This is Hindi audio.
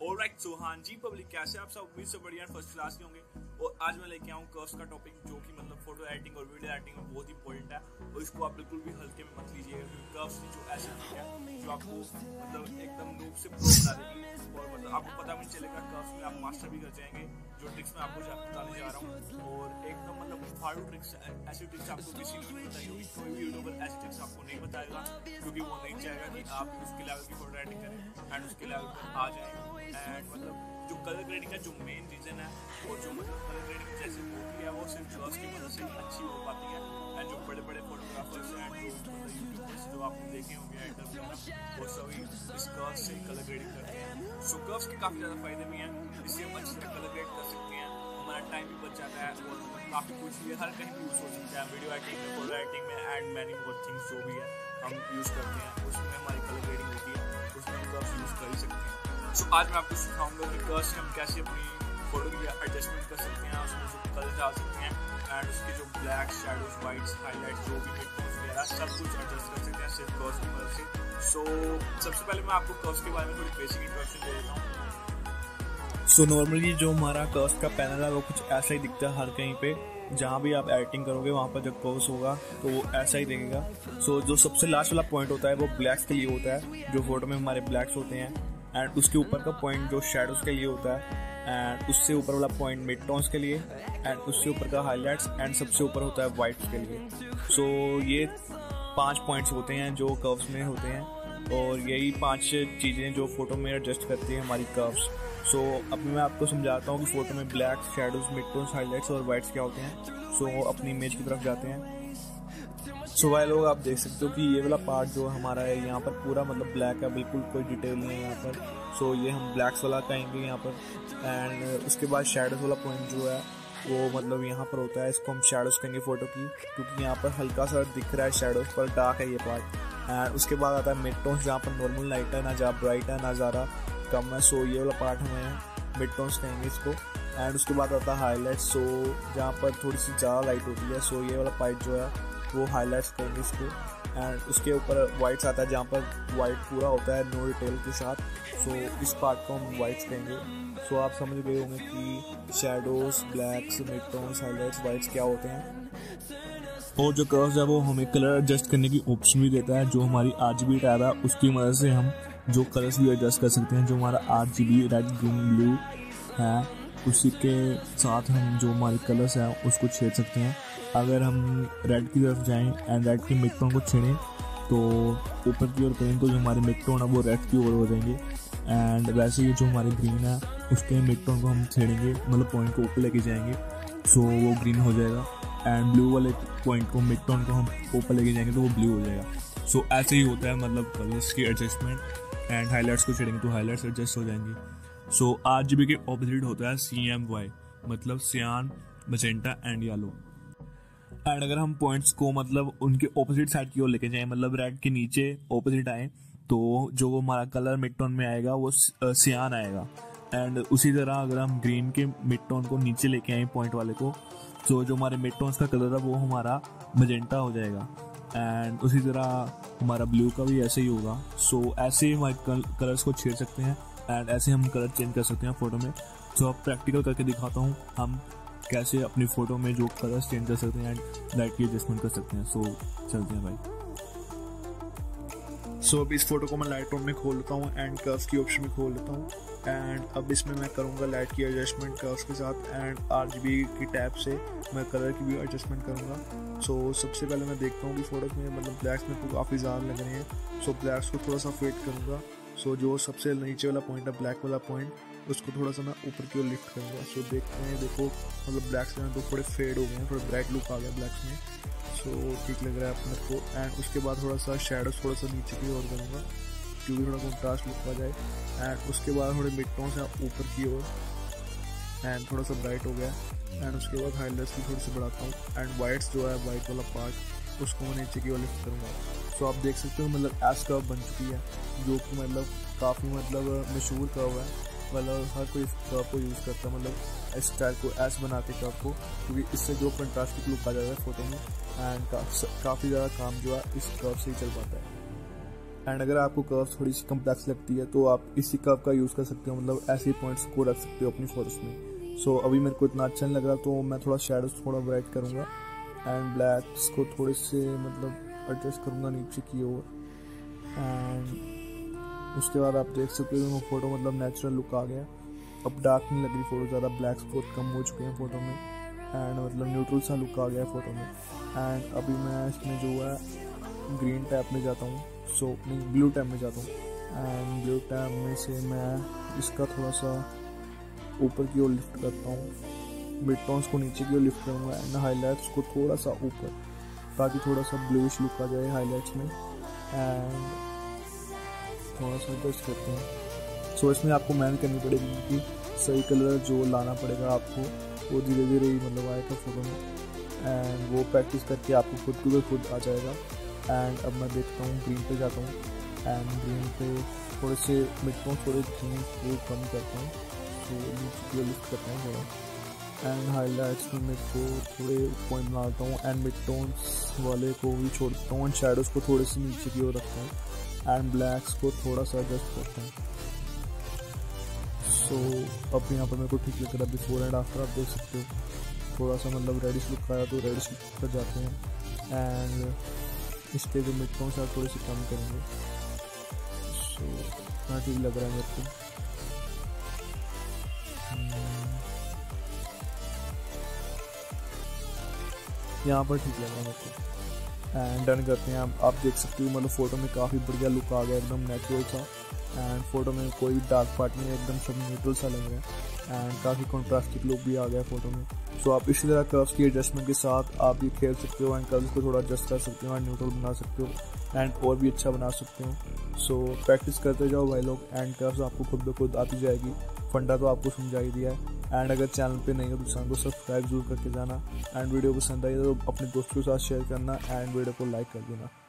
ऑलराइट सो हाँ जी पब्लिक, कैसे आप सब? उम्मीद से बढ़िया फर्स्ट क्लास के होंगे। और आज मैं लेके आऊँ कर्व्स का टॉपिक, जो कि मतलब फोटो एडिटिंग और वीडियो एडिटिंग में बहुत इंपॉर्टेंट है। और इसको आप बिल्कुल भी हल्के में मत लीजिएगा, क्योंकि कर्व्स जो ऐसी चीज है जो आपको मतलब एकदम नूब से प्रो बना देगी। और मतलब आपको पता भी नहीं चलेगा, कर्व्स में आप मास्टर भी कर जाएंगे। जो ट्रिक्स मैं आपको बताने जा रहा हूँ, और एकदम मतलब फाड़ू ट्रिक्स, ऐसी ट्रिक्स आपको किसी ने नहीं बताई होगी। कोई भी यूट्यूबर ऐसी ट्रिक्स आपको नहीं बताएगा, क्योंकि वो नहीं चाहेगा कि आप उसके लेवल की फोटो एडिटिंग करें एंड उसके लेवल पर आ जाए। एंड मतलब जो कलर ग्रेडिंग का जो मेन रीजन है, वो जो मतलब कलर ग्रेडिंग जैसे होती है वो सिर्फ कर्व्स की वजह से अच्छी हो पाती है। एंड जो बड़े बड़े फोटोग्राफर्स एंड जो मतलब यूट्यूबर्स जो आपने देखे होंगे एडिटर वगैरह, वो सभी इस कर्व्स से कलर ग्रेडिंग करते हैं। सो कर्व्स के काफ़ी ज़्यादा फायदे भी हैं, इससे हम अच्छी तरह कलर ग्रेड कर सकते हैं, हमारा टाइम भी बच जाता है और काफ़ी कुछ भी हर कहीं भी यूज़ हो सकता है। वीडियो एडिटिंग में, फोटो एडिटिंग में एंड मैनी मोर थिंग्स जो भी है हम यूज़ करते हैं, उसमें हमारी कलर ग्रेडिंग होती है, उसमें हम कर्व्स यूज़ कर ही सकते हैं। सो आज मैं आपको सिखाऊंगा कि कर्व्स से हम कैसे अपनी फोटो की एडजस्टमेंट कर सकते हैं, उसमें जो कलर डाल सकते हैं एंड उसके जो ब्लैक, शैडोज, वाइट्स, हाईलाइट्स जो भी मिडटोन्स वगैरह सब कुछ एडजस्ट कर सकते हैं सिर्फ कर्व्स की मदद से। सो सबसे पहले मैं आपको कर्व्स के बारे में थोड़ी बेसिक इंट्रोडक्शन दे देता हूँ। सो नॉर्मली जो हमारा कर्व्स का पैनल है वो कुछ ऐसा ही दिखता है हर कहीं पे। जहाँ भी आप एडिटिंग करोगे वहाँ पर जब कर्व्स होगा तो वो ऐसा ही दिखेगा। सो जो सबसे लास्ट वाला पॉइंट होता है वो ब्लैक्स के लिए होता है, जो फोटो में हमारे ब्लैक्स होते हैं। एंड उसके ऊपर का पॉइंट जो शैडोज के लिए होता है, एंड उससे ऊपर वाला पॉइंट मिड टोन्स के लिए, एंड उससे ऊपर का हाईलाइट्स, एंड सबसे ऊपर होता है वाइट्स के लिए। सो ये 5 पॉइंट्स होते हैं जो कर्व्स में होते हैं, और यही 5 चीज़ें जो फोटो में एडजस्ट करती हैं हमारी कर्व्स। सो अभी मैं आपको समझाता हूँ कि फोटो में black, shadows, mid tones, highlights और वाइट्स क्या होते हैं। सो अपनी इमेज की तरफ जाते हैं। सो भाई लोग, आप देख सकते हो कि ये वाला पार्ट जो हमारा है यहाँ पर पूरा मतलब ब्लैक है, बिल्कुल कोई डिटेल नहीं है यहाँ पर। सो ये हम ब्लैक्स वाला कहेंगे यहाँ पर। एंड उसके बाद शैडोज वाला पॉइंट जो है वो मतलब यहाँ पर होता है, इसको हम शैडोज कहेंगे फोटो की, क्योंकि यहाँ पर हल्का सा दिख रहा है शैडोज, पर डार्क है ये पार्ट। एंड उसके बाद आता है मिड टोन्स, जहाँ पर नॉर्मल लाइट है, ना ज़्यादा ब्राइट है ना ज़्यादा कम है। सो ये वाला पार्ट हमें मिड टोन्स कहेंगे इसको। एंड उसके बाद आता है हाईलाइट्स, सो जहाँ पर थोड़ी सी ज़्यादा लाइट होती है। सो ये वाला पार्ट जो है वो हाईलाइट्स कहेंगे इसको। एंड उसके ऊपर वाइट्स आता है, जहाँ पर वाइट पूरा होता है नो डिटेल के साथ। सो इस पार्ट को हम वाइट्स कहेंगे। सो आप समझ गए होंगे कि shadows, blacks, mid tones, highlights, whites क्या होते हैं। और जो कर्व्स है वो हमें कलर एडजस्ट करने की ऑप्शन भी देता है। जो हमारी RGB टैब है उसकी मदद से हम जो कलर्स भी एडजस्ट कर सकते हैं। जो हमारा RGB रेड, ग्रीन, ब्लू है, उसी के साथ हम जो हमारे कलर्स हैं उसको छेड़ सकते हैं। अगर हम रेड की तरफ जाएं एंड रेड के मिड टोन को छेड़ें तो ऊपर की ओर करें तो जो हमारे मिड टोन है वो रेड की ओर हो जाएंगे। एंड वैसे ही जो हमारे ग्रीन है उसके मिड टोन को हम छेड़ेंगे, मतलब पॉइंट को ऊपर लेके जाएंगे, सो वो ग्रीन हो जाएगा। एंड ब्लू वाले पॉइंट को, मिड टोन को हम ऊपर लेके जाएंगे तो वो ब्लू हो जाएगा। सो ऐसे ही होता है मतलब कलर्स की एडजस्टमेंट। एंड हाईलाइट्स को छेड़ेंगे तो हाईलाइट्स एडजस्ट हो जाएंगे। सो RGB के ऑपोजिट होता है CMY, मतलब सियान, मजेंटा एंड येलो। एंड अगर हम पॉइंट्स को मतलब उनके ऑपोजिट साइड की ओर लेके जाएं, मतलब रेड के नीचे ऑपोजिट आए, तो जो हमारा कलर मिड टोन में आएगा वो सियान आएगा। एंड उसी तरह अगर हम ग्रीन के मिड टोन को नीचे लेके आए पॉइंट वाले को, तो जो हमारे मिड टोन्स का कलर है वो हमारा मजेंटा हो जाएगा। एंड उसी तरह हमारा ब्लू का भी ऐसे ही होगा। सो ऐसे ही हमारे कलर्स को छेड़ सकते हैं एंड ऐसे हम कलर चेंज कर सकते हैं फोटो में। सो अब प्रैक्टिकल करके दिखाता हूँ हम कैसे अपनी फोटो में जो कलर्स चेंज कर सकते हैं एंड लाइट की एडजस्टमेंट कर सकते हैं। सो चलते हैं भाई। सो अब इस फोटो को मैं लाइट रूम में खोल लेता हूँ एंड कर्व्स की ऑप्शन में खोल लेता हूँ। एंड अब इसमें मैं करूँगा लाइट की एडजस्टमेंट कर्व्स के साथ, एंड RGB की टैब से मैं कलर की भी एडजस्टमेंट करूँगा। सो सबसे पहले मैं देखता हूँ कि फोटोज में मतलब ब्लैक्स में तो काफ़ी ज़्यादा लग रहे हैं। सो ब्लैक्स को थोड़ा सा फेड करूँगा। सो जो सबसे नीचे वाला पॉइंट है, ब्लैक वाला पॉइंट, उसको थोड़ा सा मैं ऊपर की ओर लिफ्ट करूँगा। सो देखते हैं, देखो मतलब ब्लैक्स में तो थोड़े फेड हो गए हैं, थोड़ा ब्राइट लुक आ गया ब्लैक्स में। सो ठीक लग रहा है अपने को। एंड उसके बाद थोड़ा सा शैडोज थोड़ा सा नीचे की ओर करूँगा, क्योंकि थोड़ा कॉन्ट्रास्ट लुक आ जाए। एंड उसके बाद थोड़े मिड टोन्स हैं ऊपर की ओर, एंड थोड़ा सा ब्राइट हो गया। एंड उसके बाद हाईलाइट्स भी थोड़ी सी बढ़ाता हूँ। एंड वाइट्स जो है, वाइट वाला पार्ट, उसको मैं नीचे की ओर लिफ्ट करूँगा। सो आप देख सकते हो मतलब एस कर्व बन चुकी है, जो कि मतलब काफ़ी मतलब मशहूर कर्व है। मतलब हर कोई इस कर्व को यूज़ करता है, मतलब इस स्टाइल को एस बना के कर्व को, क्योंकि इससे जो कंट्रास्टिक लुक आ जाता है फोटो में। एंड काफ़ी ज़्यादा काम जो है इस कर्व से ही चल पाता है। एंड अगर आपको कर्व थोड़ी सी कम्प्लेक्स लगती है तो आप इसी कर्व का यूज़ कर सकते हो, मतलब ऐसे पॉइंट्स को रख सकते हो अपनी फोटोज में। सो अभी मेरे को इतना अच्छा नहीं लग रहा तो मैं थोड़ा शेडोज थोड़ा ब्राइट करूँगा एंड ब्लैक्स को थोड़े से मतलब एडजस्ट करूँगा नीचे की ओर। एंड उसके बाद आप देख सकते हो फोटो मतलब नेचुरल लुक आ गया। अब डार्क नहीं लग रही फोटो, ज़्यादा ब्लैक्स बहुत कम हो चुके हैं फोटो में एंड मतलब न्यूट्रल सा लुक आ गया फोटो में। एंड अभी मैं इसमें जो है ग्रीन टैब में जाता हूँ, सो नहीं ब्लू टैब में जाता हूँ एंड ब्लू टैब में से मैं इसका थोड़ा सा ऊपर की ओर लिफ्ट करता हूँ, मिड टोन्स को नीचे की ओर लिफ्ट करूँगा एंड हाईलाइट्स को थोड़ा सा ऊपर, ताकि थोड़ा सा ब्लूइश लुक आ जाए हाईलाइट्स में। एंड थोड़ा सा एडजस्ट करते हैं। सो इसमें आपको मेहनत करनी पड़ेगी क्योंकि सही कलर जो लाना पड़ेगा आपको, वो धीरे धीरे ही मतलब आएगा फोटो में एंड वो प्रैक्टिस करके आपको खुद खुद आ जाएगा। एंड अब मैं देखता हूँ ग्रीन पे जाता हूँ एंड ग्रीन पे थोड़े से मिड टोन थोड़े ग्रीन को कम करता हूँ, तो नीचे की लिफ्ट करता हूँ थोड़ा एंड हाईलाइट्स में मेरे को थोड़े पॉइंट बनाता हूँ एंड मिड टोन्स वाले को भी छोड़ देता हूँ एंड शेडोज़ को थोड़े से नीचे की ओर रखता हूँ एंड ब्लैक्स को थोड़ा सा एडजस्ट करता हूँ। सो अब यहाँ पर मेरे को ठीक लग रहा है। बिफोर एंड आफ्टर आप देख सकते हो, थोड़ा सा मतलब रेडिश लुक आया तो रेडिश लुक पर जाते हैं एंड इसके जो मिड टोन्स आप थोड़े से कम करेंगे। सो हाँ ठीक लग रहा है मेरे को। यहाँ पर ठीक लग रहा है मेरे को एंड डन करते हैं। आप देख सकते हो मतलब फ़ोटो में काफ़ी बढ़िया लुक आ गया, एकदम नेचुरल सा एंड फोटो में कोई डार्क पार्ट नहीं है, एकदम सब न्यूट्रल सा लग रहा है एंड काफ़ी कॉन्ट्रास्टिक लुक भी आ गया फोटो में। सो आप इसी तरह कर्व्स की एडजस्टमेंट के साथ आप ये खेल सकते हो एंड कर्व्स को थोड़ा एडजस्ट कर सकते हो एंड न्यूट्रल बना सकते हो एंड और भी अच्छा बना सकते हो। सो प्रैक्टिस करते जाओ भाई लोग एंड कर्व्स आपको खुद ब खुद आती जाएगी। फंडा तो आपको समझा ही दिया है एंड अगर चैनल पे नहीं हो तो चैनल को सब्सक्राइब जरूर करके जाना एंड वीडियो पसंद आई तो अपने दोस्तों के साथ शेयर करना एंड वीडियो को लाइक कर देना।